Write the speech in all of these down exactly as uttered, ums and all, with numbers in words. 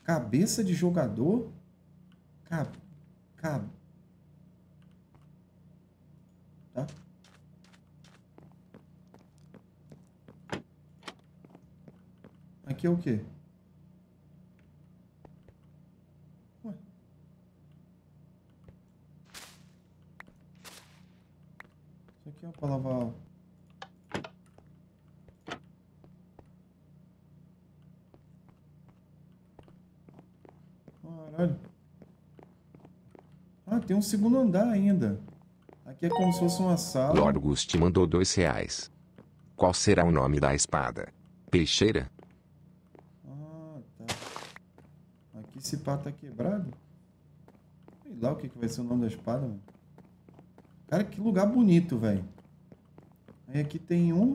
Cabeça de jogador? Cab... Cab... Tá? Aqui é o quê? Ué. Isso aqui é pra lavar... Caralho. Ah, tem um segundo andar ainda. Aqui é como se fosse uma sala. Lorgus te mandou dois reais. Qual será o nome da espada? Peixeira? Ah, tá. Aqui esse pá tá quebrado. Sei lá o que, que vai ser o nome da espada, mano. Cara, que lugar bonito, velho. Aí aqui tem um...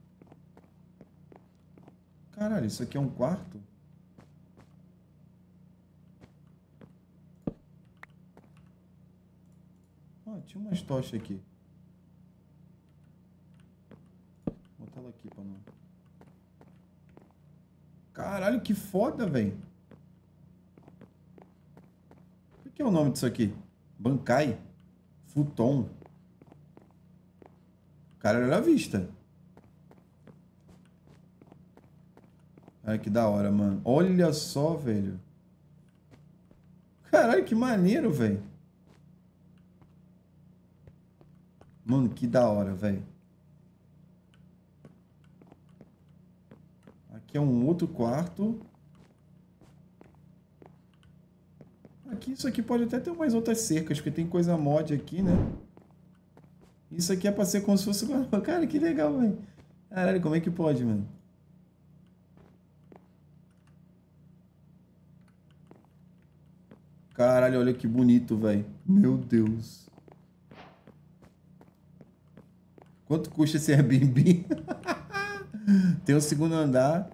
Caralho, isso aqui é um quarto? Ah, tinha umas tochas aqui. Vou botar ela aqui pra não... Caralho, que foda, velho. O que é o nome disso aqui? Bankai? Futon? Cara, era à vista. Ai, que da hora, mano. Olha só, velho. Caralho, que maneiro, velho. Mano, que da hora, velho. Aqui é um outro quarto. Aqui, isso aqui pode até ter umas outras cercas, porque tem coisa mod aqui, né? Isso aqui é pra ser como se fosse... Cara, que legal, velho. Caralho, como é que pode, mano? Caralho, olha que bonito, velho. Meu Deus. Quanto custa esse Airbnb? Tem o segundo andar.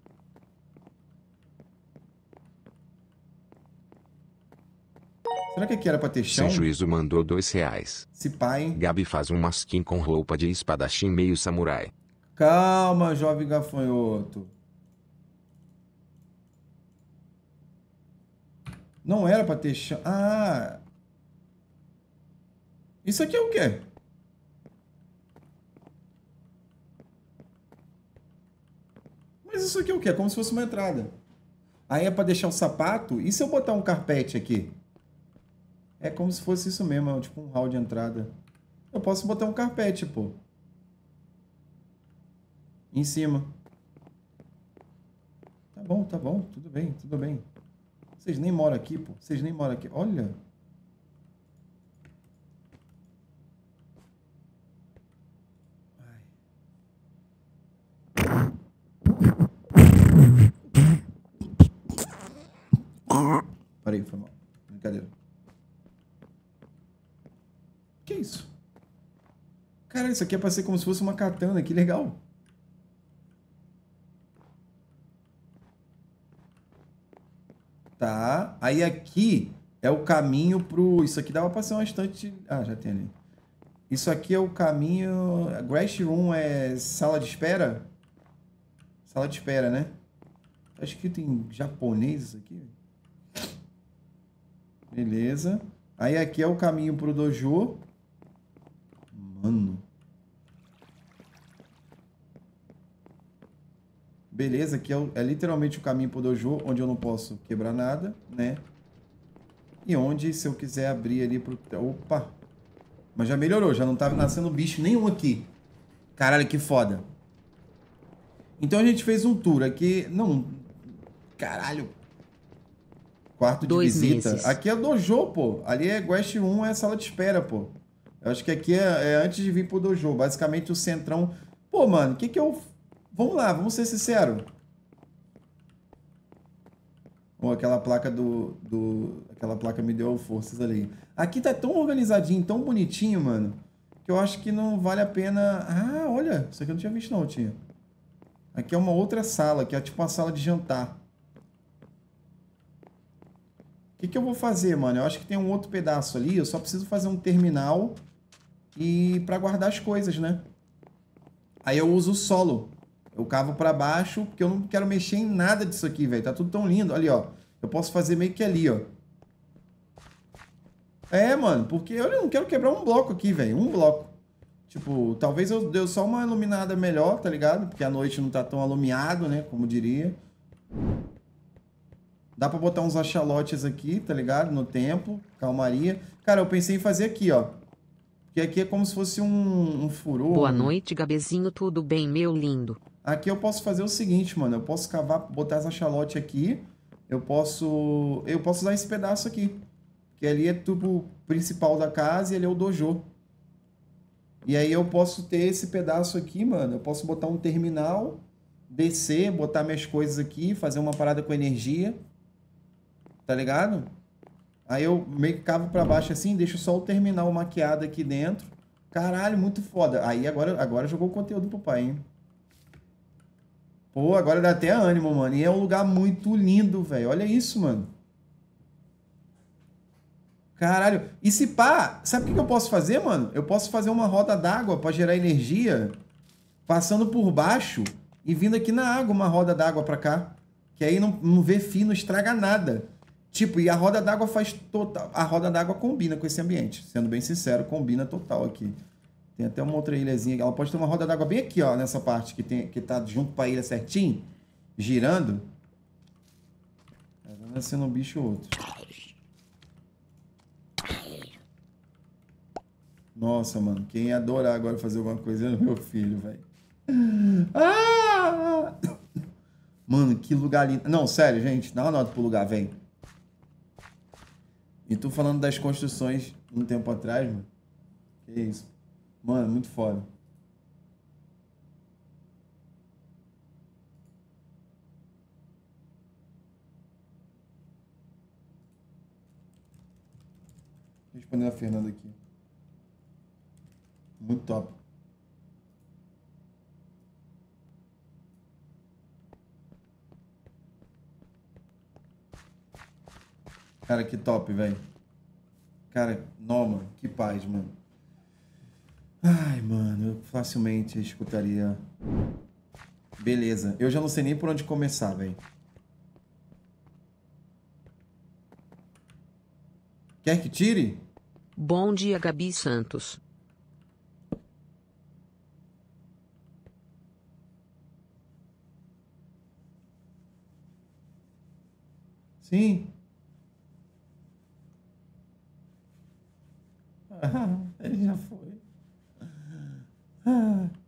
Será que aqui era pra ter chão? Sem juízo mandou dois reais. Se pá, hein? Gabi faz um masquim com roupa de espadachim meio samurai. Calma, jovem gafanhoto. Não era pra ter chão. Ah! Isso aqui é o quê? Mas isso aqui é o quê? É como se fosse uma entrada. Aí é pra deixar o sapato? E se eu botar um carpete aqui? É como se fosse isso mesmo, é tipo um hall de entrada. Eu posso botar um carpete, pô. Em cima. Tá bom, tá bom. Tudo bem, tudo bem. Vocês nem moram aqui, pô. Vocês nem moram aqui. Olha. Ai. Parei, foi mal. Brincadeira. Que isso? Cara, isso aqui é pra ser como se fosse uma katana. Que legal. Tá. Aí aqui é o caminho pro... Isso aqui dava pra ser uma estante... Ah, já tem ali. Isso aqui é o caminho... Grass Room é sala de espera? Sala de espera, né? Tá escrito em japonês isso aqui. Beleza. Aí aqui é o caminho pro dojo. Mano. Beleza, aqui é, o, é literalmente o caminho pro dojo, onde eu não posso quebrar nada, né? E onde, se eu quiser abrir ali pro... Opa! Mas já melhorou, já não tava nascendo bicho nenhum aqui. Caralho, que foda. Então a gente fez um tour aqui... Não... Caralho. Quarto de Dois visita. meses. Aqui é dojo, pô. Ali é Guest Room, é sala de espera, pô. Eu acho que aqui é, é antes de vir pro dojo. Basicamente o centrão... Pô, mano, o que que eu... Vamos lá, vamos ser sinceros. Ou aquela placa do, do... Aquela placa me deu forças ali. Aqui tá tão organizadinho, tão bonitinho, mano, que eu acho que não vale a pena... Ah, olha. Isso aqui eu não tinha visto, não, tinha. Aqui é uma outra sala, que é tipo uma sala de jantar. O que que eu vou fazer, mano? Eu acho que tem um outro pedaço ali. Eu só preciso fazer um terminal e para guardar as coisas, né? Aí eu uso o solo. Eu cavo para baixo, porque eu não quero mexer em nada disso aqui, velho. Tá tudo tão lindo. Ali, ó. Eu posso fazer meio que ali, ó. É, mano, porque eu não quero quebrar um bloco aqui, velho. Um bloco. Tipo, talvez eu dê só uma iluminada melhor, tá ligado? Porque a noite não tá tão alumiado, né? Como diria. Dá pra botar uns axolotes aqui, tá ligado? No templo. Calmaria. Cara, eu pensei em fazer aqui, ó. Porque aqui é como se fosse um, um furor. Boa um... noite, Gabezinho. Tudo bem, meu lindo? Aqui eu posso fazer o seguinte, mano. Eu posso cavar, botar as axolotes aqui. Eu posso... Eu posso usar esse pedaço aqui. Que ali é tubo principal da casa e ele é o dojo. E aí eu posso ter esse pedaço aqui, mano. Eu posso botar um terminal, descer, botar minhas coisas aqui, fazer uma parada com energia. Tá ligado? Aí eu meio que cavo pra baixo assim, deixo só o terminal maquiado aqui dentro. Caralho, muito foda. Aí agora, agora jogou o conteúdo pro pai, hein? Pô, agora dá até ânimo, mano. E é um lugar muito lindo, velho. Olha isso, mano. Caralho. E se pá, sabe o que que eu posso fazer, mano? Eu posso fazer uma roda d'água pra gerar energia, passando por baixo e vindo aqui na água uma roda d'água pra cá. Que aí não, não vê fio, não estraga nada. Tipo, e a roda d'água faz total... A roda d'água combina com esse ambiente. Sendo bem sincero, combina total aqui. Tem até uma outra ilhazinha. Ela pode ter uma roda d'água bem aqui, ó, nessa parte que, tem, que tá junto com a ilha certinho, girando. Vai nascendo um bicho ou outro. Nossa, mano, quem ia adorar agora fazer alguma coisa é meu filho, velho. Ah! Mano, que lugar lindo. Não, sério, gente, dá uma nota pro lugar, velho. E tu falando das construções um tempo atrás, mano. Que isso. Mano, muito foda. Respondendo a Fernanda aqui. Muito top. Cara, que top, velho. Cara, não, mano. Que paz, mano. Ai, mano, eu facilmente escutaria. Beleza. Eu já não sei nem por onde começar, velho. Quer que tire? Bom dia, Gabi Santos. Sim. Ah, ele já foi. Ah.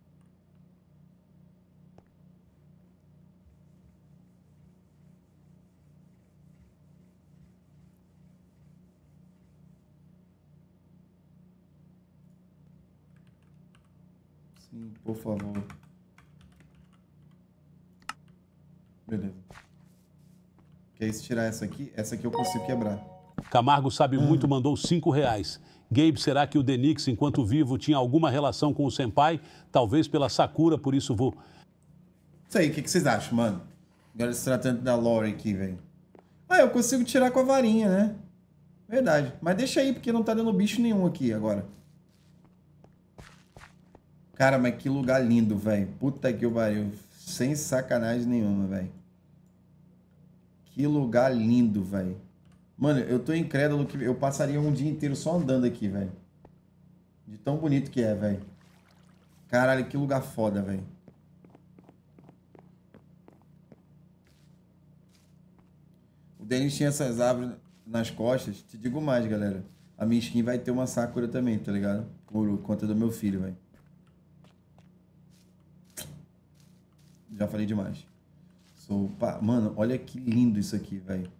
Sim, por favor. Beleza. Que aí se tirar essa aqui, essa aqui eu consigo quebrar. Camargo sabe muito, mandou cinco reais. Gabe, será que o Denix, enquanto vivo, tinha alguma relação com o Senpai? Talvez pela Sakura, por isso vou... Isso aí, o que, que vocês acham, mano? Agora se tratando da lore aqui, velho. Ah, eu consigo tirar com a varinha, né? Verdade. Mas deixa aí, porque não tá dando bicho nenhum aqui agora. Cara, mas que lugar lindo, velho. Puta que pariu. Sem sacanagem nenhuma, velho. Que lugar lindo, velho. Mano, eu tô incrédulo que eu passaria um dia inteiro só andando aqui, velho. De tão bonito que é, velho. Caralho, que lugar foda, velho. O Denis tinha essas árvores nas costas. Te digo mais, galera. A minha skin vai ter uma Sakura também, tá ligado? Por conta do meu filho, velho. Já falei demais. Sou... Pá, mano, olha que lindo isso aqui, velho.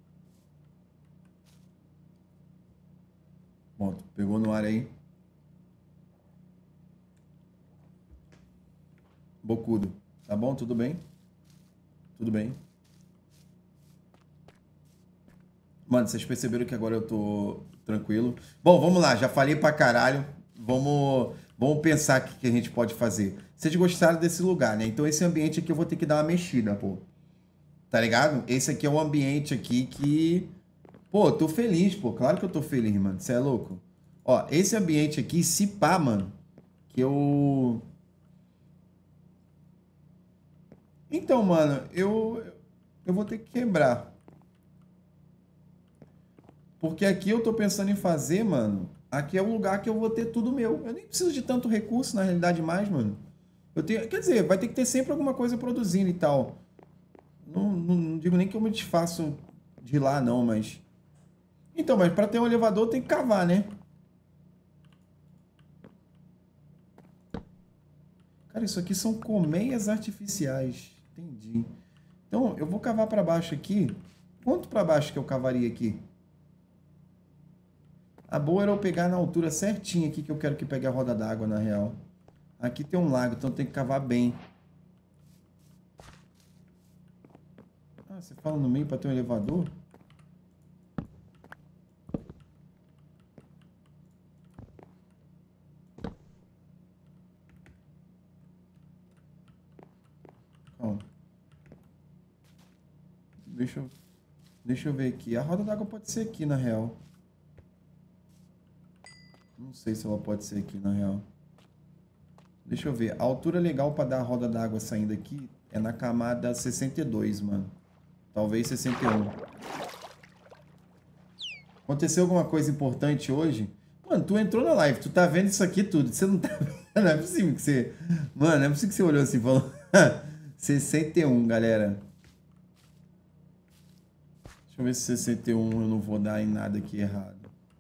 Bom, pegou no ar aí. Bocudo. Tá bom? Tudo bem? Tudo bem. Mano, vocês perceberam que agora eu tô tranquilo. Bom, vamos lá. Já falei pra caralho. Vamos, vamos pensar o que, que a gente pode fazer. Vocês gostaram desse lugar, né? Então esse ambiente aqui eu vou ter que dar uma mexida, pô. Tá ligado? Esse aqui é um ambiente aqui que... Pô, tô feliz, pô. Claro que eu tô feliz, mano. Você é louco? Ó, esse ambiente aqui, se pá, mano, que eu... Então, mano, eu... Eu vou ter que quebrar. Porque aqui eu tô pensando em fazer, mano. Aqui é o lugar que eu vou ter tudo meu. Eu nem preciso de tanto recurso, na realidade, mais, mano. Eu tenho, quer dizer, vai ter que ter sempre alguma coisa produzindo e tal. Não, não, não digo nem que eu me desfaço de lá, não, mas... Então, mas para ter um elevador tem que cavar, né? Cara, isso aqui são colmeias artificiais. Entendi. Então, eu vou cavar para baixo aqui. Quanto para baixo que eu cavaria aqui? A boa era eu pegar na altura certinha aqui que eu quero que pegue a roda d'água, na real. Aqui tem um lago, então tem que cavar bem. Ah, você fala no meio para ter um elevador? Calma. Deixa eu, deixa eu ver aqui. A roda d'água pode ser aqui, na real. Não sei se ela pode ser aqui, na real. Deixa eu ver. A altura legal para dar a roda d'água saindo aqui é na camada sessenta e dois, mano. Talvez sessenta e um. Aconteceu alguma coisa importante hoje? Mano, tu entrou na live, tu tá vendo isso aqui tudo. Você não tá vendo? Não é possível que você... Mano, não é possível que você olhou assim e falou... sessenta e um, galera. Deixa eu ver se sessenta e um eu não vou dar em nada aqui errado.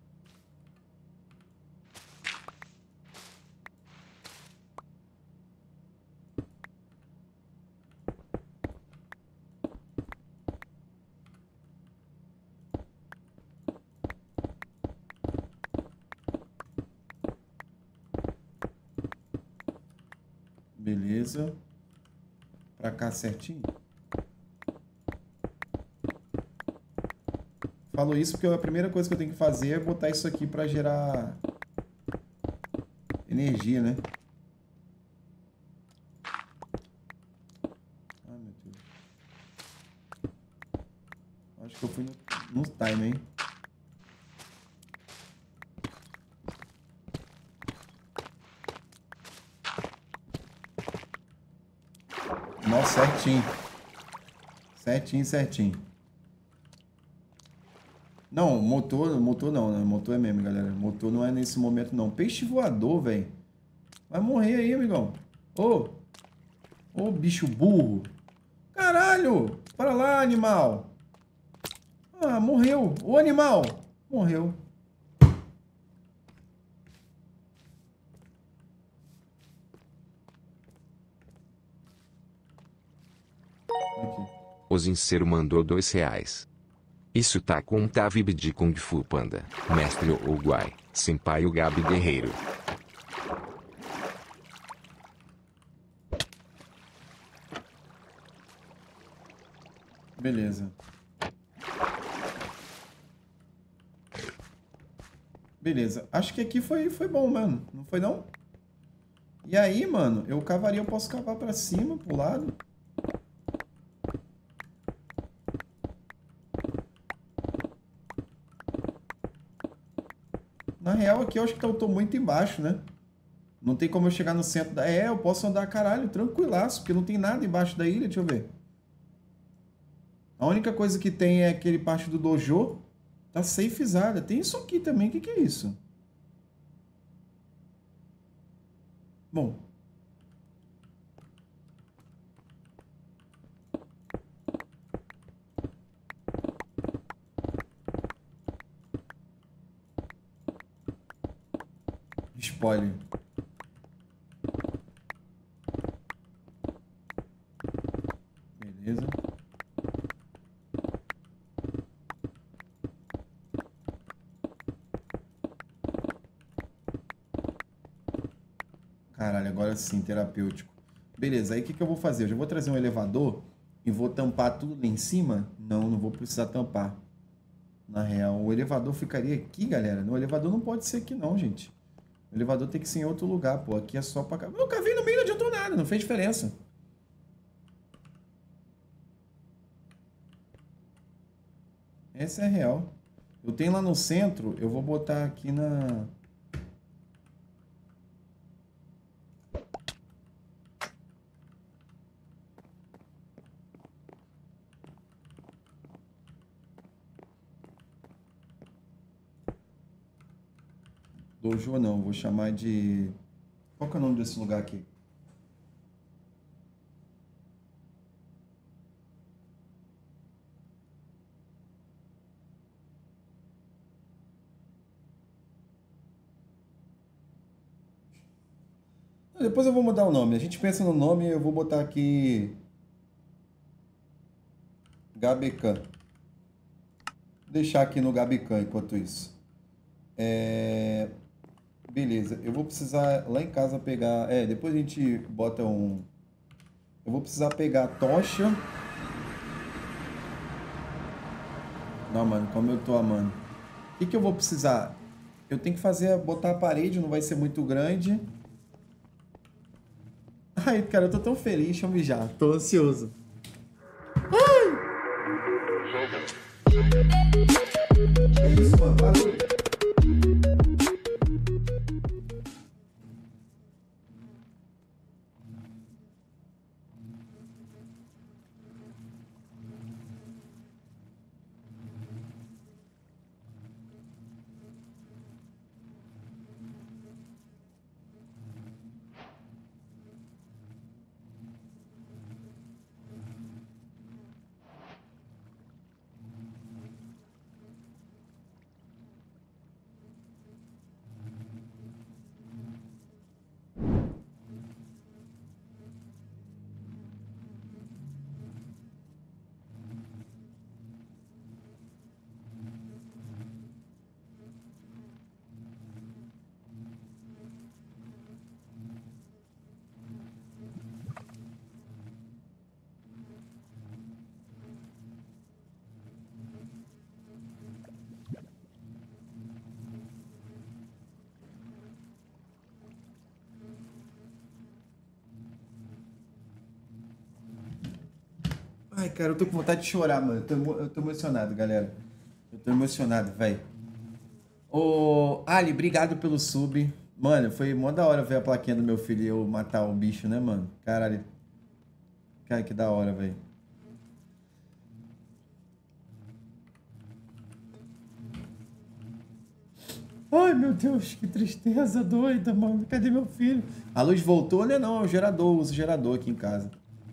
Beleza. Pra cá certinho. Falo isso porque a primeira coisa que eu tenho que fazer é botar isso aqui pra gerar energia, né? Ai, meu Deus. Acho que eu fui no, no time, hein? Nossa, certinho. Certinho, certinho. Não, motor, motor não, né? Motor é mesmo, galera. Motor não é nesse momento, não. Peixe voador, velho. Vai morrer aí, amigão. Ô. Ô, bicho burro. Caralho. Para lá, animal. Ah, morreu. Ô, animal. Morreu. Aqui. O Zincero mandou dois reais. Isso tá com um Tavib de Kung Fu Panda, Mestre Uruguai, Senpai o Gabi Guerreiro. Beleza. Beleza. Acho que aqui foi, foi bom, mano. Não foi, não? E aí, mano, eu cavaria, eu posso cavar pra cima, pro lado. Na real, aqui eu acho que eu tô muito embaixo, né? Não tem como eu chegar no centro da... É, eu posso andar, caralho, tranquilaço, porque não tem nada embaixo da ilha, deixa eu ver. A única coisa que tem é aquele parte do dojo. Tá safezada. Tem isso aqui também, o que que é isso? Bom. Spoiler. Beleza. Caralho, agora sim, terapêutico. Beleza, aí o que que eu vou fazer? Eu já vou trazer um elevador e vou tampar tudo lá em cima? Não, não vou precisar tampar. Na real, o elevador ficaria aqui, galera. O elevador não pode ser aqui não, gente. O elevador tem que ser em outro lugar, pô. Aqui é só pra cá. Eu cavei no meio, não adiantou nada, não fez diferença. Essa é real. Eu tenho lá no centro, eu vou botar aqui na... Dojo não, vou chamar de... Qual que é o nome desse lugar aqui? Depois eu vou mudar o nome. A gente pensa no nome, eu vou botar aqui... Gabecan. Vou deixar aqui no Gabecan enquanto isso. É... Beleza, eu vou precisar lá em casa pegar... É, depois a gente bota um... Eu vou precisar pegar a tocha. Não, mano, como eu tô amando. O que que eu vou precisar? Eu tenho que fazer, botar a parede, não vai ser muito grande. Ai, cara, eu tô tão feliz, deixa eu mijar. Tô ansioso. Ai! Que isso, mano? Barulho. Ai, cara, eu tô com vontade de chorar, mano. Eu tô, emo- eu tô emocionado, galera. Eu tô emocionado, velho. Ô, Ali, obrigado pelo sub. Mano, foi mó da hora ver a plaquinha do meu filho e eu matar o bicho, né, mano? Caralho. Cara, que da hora, velho. Ai, meu Deus, que tristeza doida, mano. Cadê meu filho? A luz voltou? Não, não, é o gerador. Eu uso gerador aqui em casa.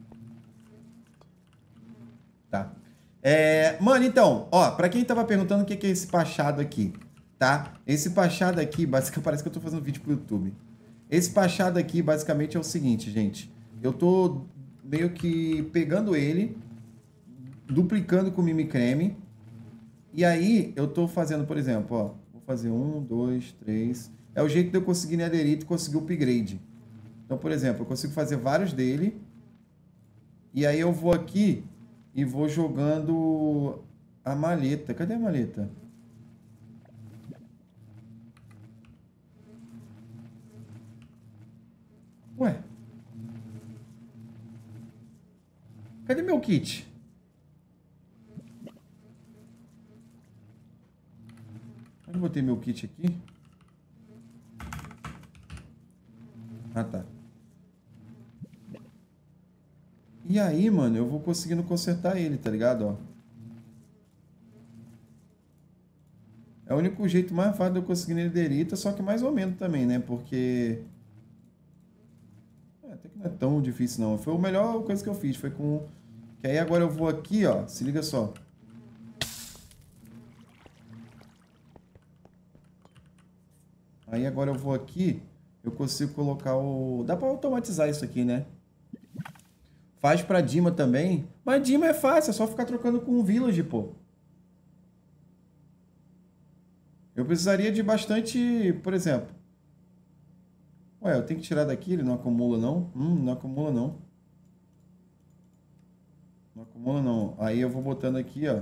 Tá. É, mano, então, ó, pra quem tava perguntando o que que é esse pachado aqui, tá? Esse pachado aqui, basicamente, parece que eu tô fazendo vídeo pro YouTube. Esse pachado aqui, basicamente, é o seguinte, gente. Eu tô meio que pegando ele, duplicando com o Mimicreme, e aí eu tô fazendo, por exemplo, ó, vou fazer um, dois, três... É o jeito de eu conseguir Netherite e conseguir o upgrade. Então, por exemplo, eu consigo fazer vários dele, e aí eu vou aqui... E vou jogando a maleta. Cadê a maleta? Ué? Cadê meu kit? Onde eu botei meu kit aqui? Ah, tá. E aí, mano, eu vou conseguindo consertar ele, tá ligado? Ó. É o único jeito mais fácil de eu conseguir Netherita, só que mais ou menos também, né? Porque... É, até que não é tão difícil, não. Foi a melhor coisa que eu fiz, foi com... Que aí agora eu vou aqui, ó, se liga só. Aí agora eu vou aqui, eu consigo colocar o... Dá pra automatizar isso aqui, né? Faz pra Dima também. Mas Dima é fácil, é só ficar trocando com o Village, pô. Eu precisaria de bastante, por exemplo. Ué, eu tenho que tirar daqui, ele não acumula não? Hum, não acumula não. Não acumula não. Aí eu vou botando aqui, ó.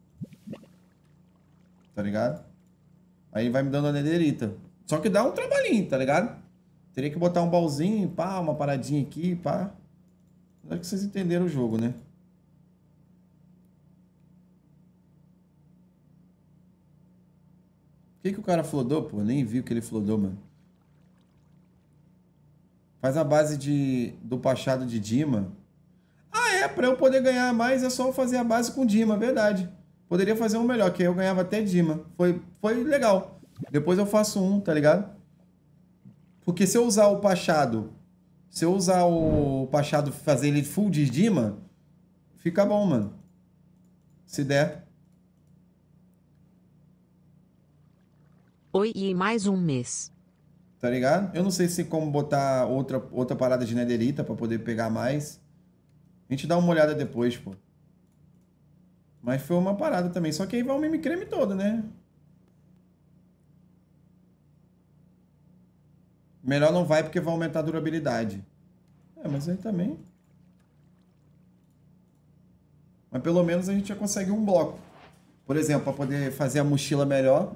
Tá ligado? Aí vai me dando a Netherita. Só que dá um trabalhinho, tá ligado? Teria que botar um baúzinho, pá, uma paradinha aqui, pá. Acho que vocês entenderam o jogo, né? Por que que o cara flodou, pô? Eu nem vi o que ele flodou, mano. Faz a base de, do Pachado de Dima. Ah, é? Pra eu poder ganhar mais é só fazer a base com Dima, verdade. Poderia fazer um melhor, que aí eu ganhava até Dima. Foi, foi legal. Depois eu faço um, tá ligado? Porque se eu usar o Pachado, se eu usar o Pachado, fazer ele full de Dima, fica bom, mano. Se der. Oi, e mais um mês. Tá ligado? Eu não sei se como botar outra, outra parada de nederita pra poder pegar mais. A gente dá uma olhada depois, pô. Mas foi uma parada também. Só que aí vai o meme creme todo, né? Melhor não vai porque vai aumentar a durabilidade. É, mas aí também... Mas pelo menos a gente já consegue um bloco. Por exemplo, para poder fazer a mochila melhor.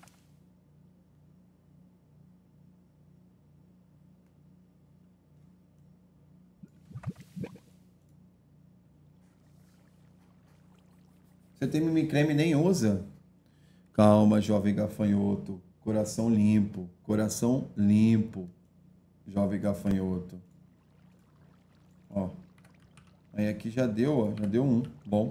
Você tem meme creme e nem usa? Calma, jovem gafanhoto. Coração limpo. Coração limpo. Jovem gafanhoto. Ó. Aí aqui já deu, ó. Já deu um. Bom.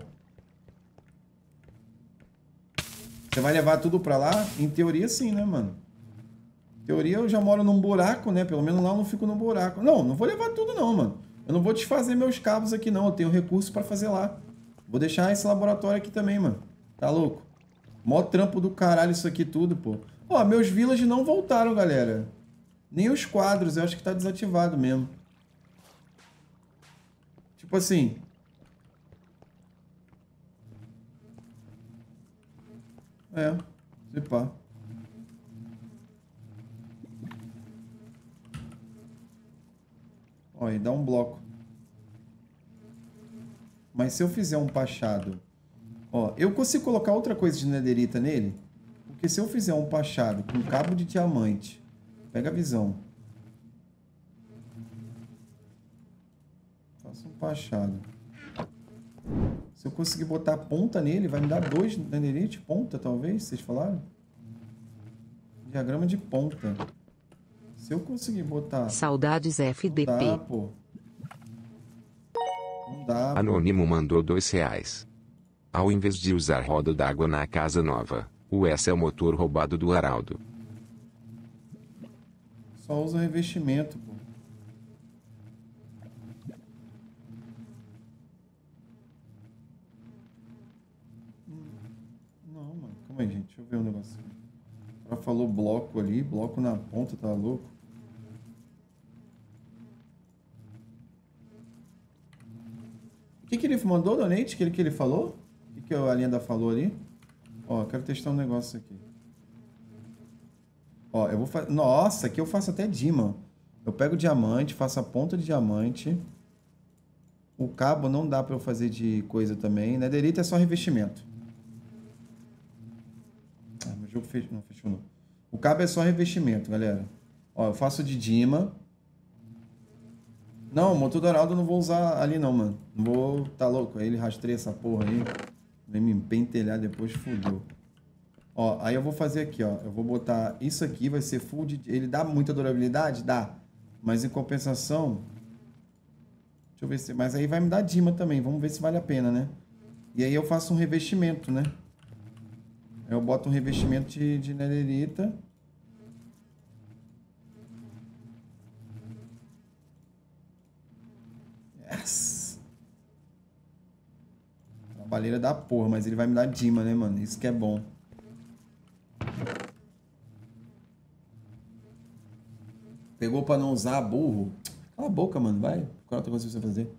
Você vai levar tudo pra lá? Em teoria sim, né, mano? Em teoria eu já moro num buraco, né? Pelo menos lá eu não fico num buraco. Não, não vou levar tudo não, mano. Eu não vou desfazer meus cabos aqui não. Eu tenho recurso pra fazer lá. Vou deixar esse laboratório aqui também, mano. Tá louco? Mó trampo do caralho isso aqui tudo, pô. Ó, meus village não voltaram, galera. Nem os quadros. Eu acho que tá desativado mesmo. Tipo assim... É, se pá. Ó, e dá um bloco. Mas se eu fizer um pachado... Ó, eu consigo colocar outra coisa de nederita nele? Porque se eu fizer um pachado com cabo de diamante... Pega a visão. Faça um pachado. Se eu conseguir botar ponta nele, vai me dar dois nederite, ponta talvez, vocês falaram? Diagrama de ponta. Se eu conseguir botar... Saudades F D P. Não dá, pô. Não dá, pô. Anônimo mandou dois reais. Ao invés de usar roda d'água na casa nova, o S é o motor roubado do Araldo. Só usa revestimento, pô. Não, mano. Calma aí, gente. Deixa eu ver um negocinho. Ela falou bloco ali. Bloco na ponta, tá louco? O que que ele mandou, Donate? O que, que ele falou? O que, que a Linda falou ali? Ó, eu quero testar um negócio aqui. Ó, eu vou fazer... Nossa, aqui eu faço até Dima. Eu pego diamante, faço a ponta de diamante. O cabo não dá pra eu fazer de coisa também. Nederita é só revestimento. Ah, meu jogo fechou. Não, fechou não. O cabo é só revestimento, galera. Ó, eu faço de Dima. Não, o motor do Araldo eu não vou usar ali não, mano. Não vou... Tá louco? Aí ele rastreia essa porra aí. Vem me pentelhar depois, fudeu. Ó, aí eu vou fazer aqui, ó. Eu vou botar isso aqui, vai ser full de... Ele dá muita durabilidade? Dá. Mas em compensação... Deixa eu ver se... Mas aí vai me dar Dima também. Vamos ver se vale a pena, né? E aí eu faço um revestimento, né? Eu boto um revestimento de, de nederita. Yes! Trabalheira da porra, mas ele vai me dar Dima, né, mano? Isso que é bom. Pegou pra não usar, burro? Cala a boca, mano. Vai. Qual outra coisa que você vai fazer?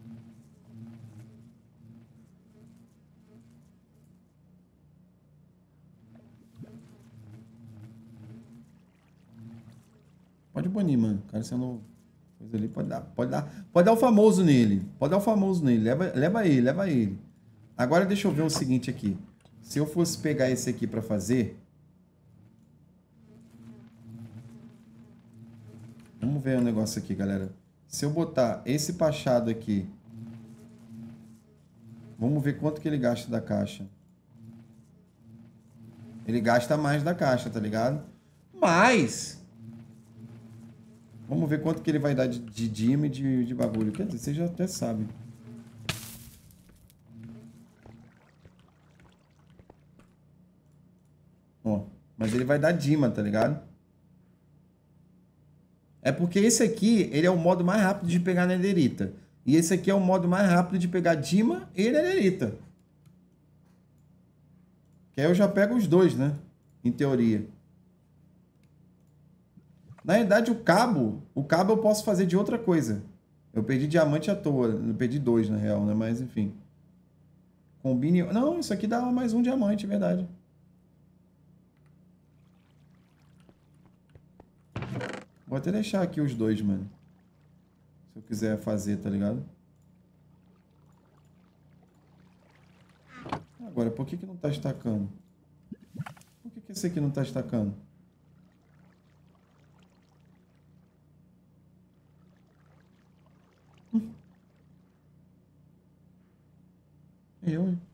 Pode banir, mano. O cara sendo coisa ali, pode dar, pode dar, pode dar o famoso nele. Pode dar o famoso nele. Leva, leva ele, leva ele. Agora deixa eu ver o seguinte aqui. Se eu fosse pegar esse aqui pra fazer... Vamos ver um negócio aqui, galera. Se eu botar esse pachado aqui... Vamos ver quanto que ele gasta da caixa. Ele gasta mais da caixa, tá ligado? Mas... Vamos ver quanto que ele vai dar de, de Dima e de, de bagulho. Quer dizer, você já até sabe. Ó, Mas ele vai dar Dima, tá ligado? É porque esse aqui, ele é o modo mais rápido de pegar Netherita. E esse aqui é o modo mais rápido de pegar Dima e Netherita. Que aí eu já pego os dois, né? Em teoria. Na verdade, o cabo, o cabo eu posso fazer de outra coisa. Eu perdi diamante à toa. Eu perdi dois, na real, né? Mas, enfim. Combine... Não, isso aqui dá mais um diamante, é verdade. Vou até deixar aqui os dois, mano. Se eu quiser fazer, tá ligado? Agora, por que que não tá estacando? Por que que esse aqui não tá estacando? Hum. Eu, hein?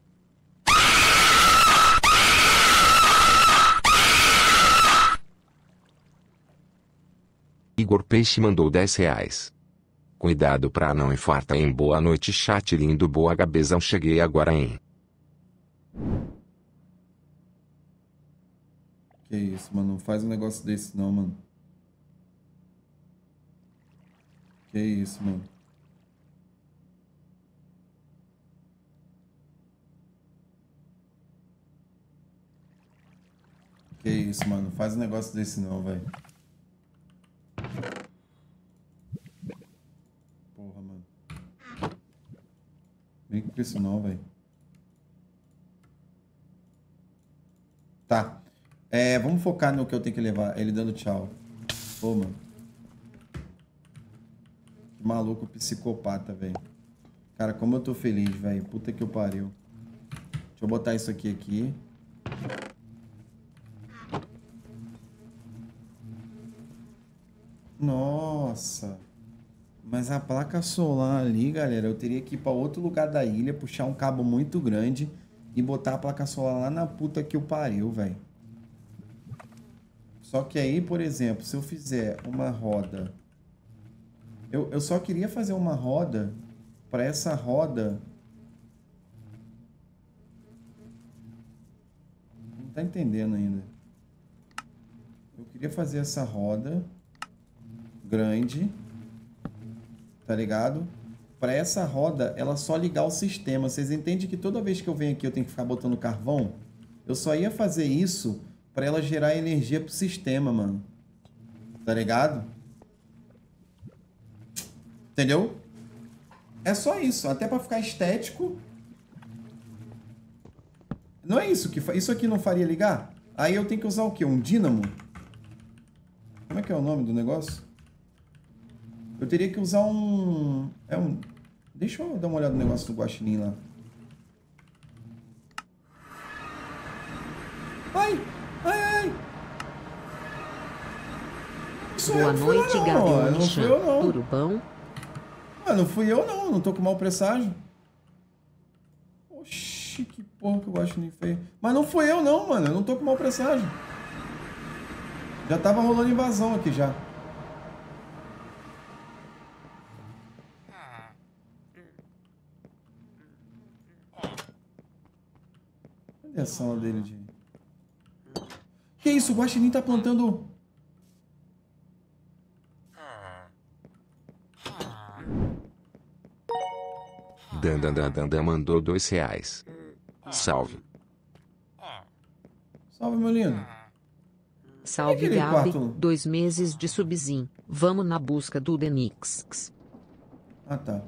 Igor Peixe mandou dez reais. Cuidado pra não infartar em boa noite, chat lindo, boa gabezão, cheguei agora em. Que isso, mano, não faz um negócio desse não, mano. Que isso, mano. Que isso, mano, não faz um negócio desse não, velho. Porra, mano. Vem com isso não, velho. Tá. É, vamos focar no que eu tenho que levar. Ele dando tchau. Pô, mano. Que maluco psicopata, velho. Cara, como eu tô feliz, velho. Puta que eu pariu. Deixa eu botar isso aqui aqui. Nossa. Mas a placa solar ali, galera, eu teria que ir pra outro lugar da ilha, puxar um cabo muito grande e botar a placa solar lá na puta que o pariu, velho. Só que aí, por exemplo, se eu fizer uma roda... Eu, eu só queria fazer uma roda para essa roda... Não tá entendendo ainda. Eu queria fazer essa roda grande, tá ligado? Para essa roda, ela só ligar o sistema. Vocês entendem que toda vez que eu venho aqui eu tenho que ficar botando carvão? Eu só ia fazer isso para ela gerar energia pro sistema, mano. Tá ligado? Entendeu? É só isso. Até para ficar estético. Não é isso que fa... Isso aqui não faria ligar? Aí eu tenho que usar o quê? Um dínamo? Como é que é o nome do negócio? Eu teria que usar um... É um... Deixa eu dar uma olhada no negócio do guaxinim lá. Ai! Ai, ai! Isso Boa noite, Gabriel. Não fui eu, não. Tudo bom? Ah, não fui eu, não. Não tô com mau presságio. Oxi, que porra que o guaxinim fez. Mas não fui eu, não, mano. Eu não tô com mau presságio. Já tava rolando invasão aqui, já. Cadê a sala dele de... Que isso? O guaxinim tá plantando... Dandandandandan mandou dois reais. Salve. Salve, meu lindo. Salve, aquele Gabi. quarto? Dois meses de subzim. Vamos na busca do Denix. Ah, tá.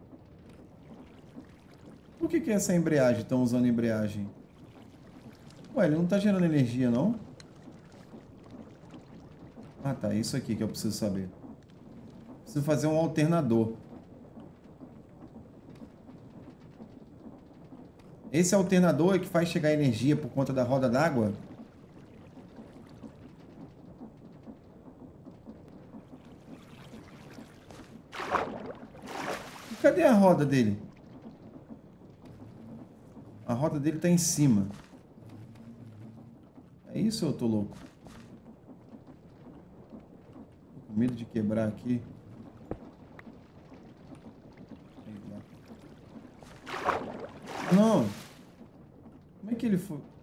Por que que é essa embreagem? Estão usando embreagem? Ué, ele não tá gerando energia, não? Ah, tá. É isso aqui que eu preciso saber. Preciso fazer um alternador. Esse alternador é que faz chegar energia por conta da roda d'água? E cadê a roda dele? A roda dele tá em cima. É isso ou eu tô louco? Tô com medo de quebrar aqui. Não. Como é que ele foi?